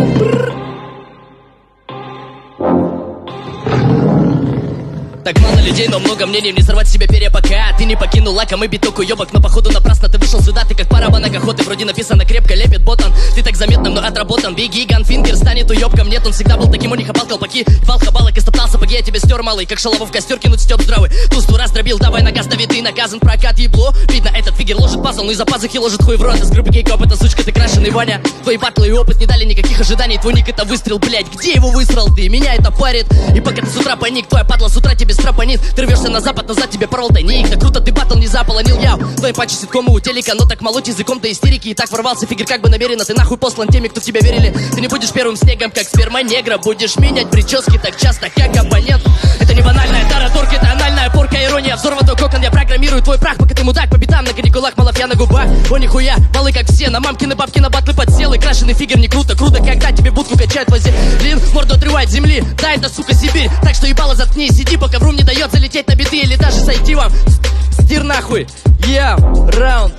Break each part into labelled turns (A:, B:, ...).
A: Так мало людей, но много мнений, не сорвать с себя перья пока ты не покинул лакомый биток уебок. Но походу напрасно ты вышел сюда, ты как парабанок охоты. Вроде написано крепко, лепит ботан. Ты так заметно, но отработан. Беги, ганфингер станет уебком. Нет, он всегда был таким, он не хапал колпаки, вал хабалок и стоптал сапоги. Я тебя стер, малый, как шалаву в костер кинуть степ здравый. Тусту раздробил, давай на газ, дави, ты наказан, прокат ебло. Видно, этот фигер ложит пазл, ну и за пазухи ложит хуй в рот. Из группы кейкоп, эта сучка, ты крашеный Ваня. Твои батлы и опыт не дали никаких ожиданий. Твой ник это выстрел, блять, где его высрал ты? Меня это парит. И пока ты с утра паник, твоя падла с утра тебе страпанит. Ты рвешься на запад, назад тебе порвал тайник. Так круто ты батл не заполонил, яу. Твои патчи ситкомы у телека, но так молоть языком до истерики. И так ворвался фигер как бы намеренно. Ты нахуй послан теми, кто в тебя верили. Ты не будешь первым снегом, как сперма негра. Будешь менять прически так часто, как абонент. Это не банальная тараторка, это анальная порка, ирония. Взорванный кокон, я программирую твой прах, пока ты мудак по битам на каникулах, малафья на губах. О, нихуя, малы как все, на мамкины бабки, на батлы подсел. И крашеный фигер не круто, круто, когда тебе будку качают вазелин, морду отрывает земли. Да, это, сука, Сибирь, так что ебало заткни, сиди, пока врум не дает залететь на биты или даже сойти вам. Стир нахуй, раунд.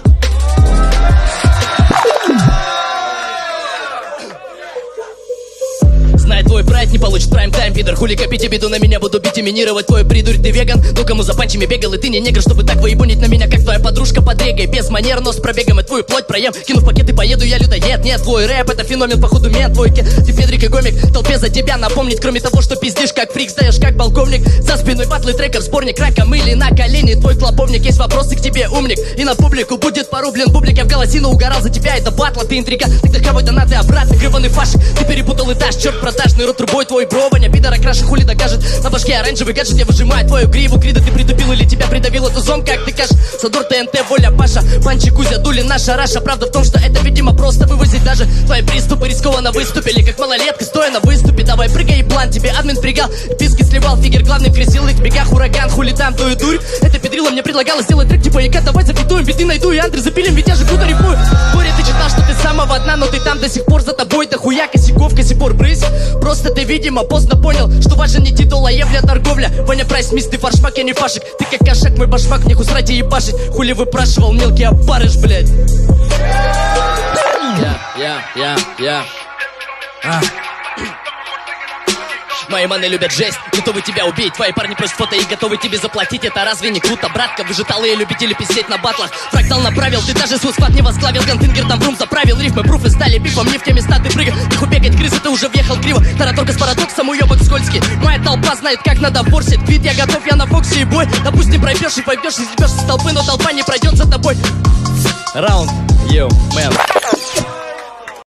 A: Знает твой прайд, не получит прайм-тайм, пидор. Хули копите беду, на меня буду бить и минировать твой придурь. Ты веган, ну кому за панчами бегал, и ты не негр, чтобы так воебунить на меня, как твоя подружка под регой. Без манер, но с пробегом, и твою плоть проем. Кину в пакеты, поеду, я людоед. Нет, твой рэп, это феномен, походу, мент твой. Ты Федрик и гомик, толпе за тебя напомнить. Кроме того, что пиздишь, как фрик, сдаешь, как полковник. За спиной батлы треков, сборник раком или на колени. Твой клоповник, есть вопросы к тебе, умник. И на публику будет порублен бублик. Я в голосину угорал за тебя, это батла, ты интрига. Тогда кого донаты обратно, гребаный фашик. Ты перепутал этаж, черт продажный, рот трубой твой брованя. Пидора краши хули докажет. На башке оранжевый гаджет, я выжимаю твою гриву. Крида ты притупил или тебя придавил эту зон, как ты кажешь. Садор ТНТ, воля Паша, Панчи, Кузя, Дули, наша Раша. Правда в том, что это, видимо, просто вывозить даже. Твои приступы рискованно выступили, как малолетка, стоя на выступе. Давай прыгай и план, тебе админ впрягал, писки сливал, фигер главный кресил их в бегах, ураган, хули там, ту и дурь. Это педрила мне предлагала сделать трек типа ЕК, давай зафитуем, биты найду и Андре запилим, ведь я же круто рифую. Боря, ты читал, что ты с самого дна, но ты там до сих пор, за тобой да хуя, косяков, косипор, брысь. Просто ты, видимо, поздно понял, что важен не титул, а евля торговля. Ваня Прайс, мисс, ты фаршмак, я не фашик. Ты как кошак, мой башмак, мне усрать и ебашить. Хули выпрашивал, мелкий опарыш, блядь. Мои маны любят жесть, готовы тебя убить. Твои парни просят фото и готовы тебе заплатить. Это разве не круто, братка? Вы же талые любители пиздеть на батлах. Фрактал направил, ты даже свой склад не возглавил. Ганфингер там врум заправил, рифмы, пруфы стали бифом. Не в те места ты прыгал, ниху бегать, крысы, ты уже въехал криво. Тараторка с парадоксом, уебок скользкий. Моя толпа знает, как надо форсить. Вид я готов, я на фоксе и бой. Допустим, пройдешь и пойдешь, и съебешься с толпы, но толпа не пройдет за тобой. Раунд, йоу, мэн.